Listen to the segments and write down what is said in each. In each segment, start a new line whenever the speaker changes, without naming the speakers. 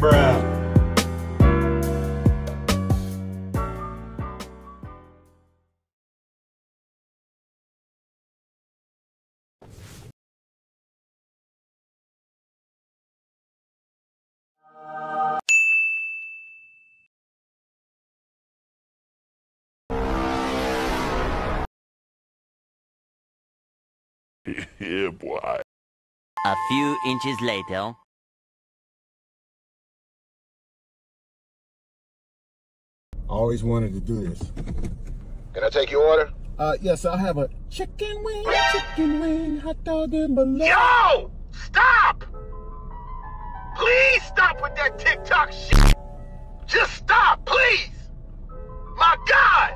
Bruh.
Yeah, boy.
A few inches later.
Always wanted to do this.
Can I take your order?
Yes, I have a chicken wing, hot dog and bologna.
Yo! Stop! Please stop with that TikTok shit! Just stop, please! My God!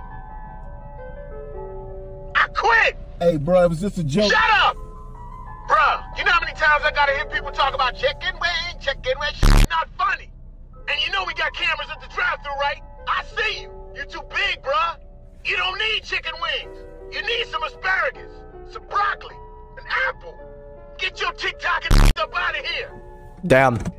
I quit!
Hey, bro, it was just a joke.
Shut up! Bruh, you know how many times I gotta hear people talk about chicken wing, shit not funny. And you know we got cameras at the drive-thru, right? I see you. You too big, bruh. You don't need chicken wings. You need some asparagus, some broccoli, an apple. Get your TikTok and up out of here.
Damn.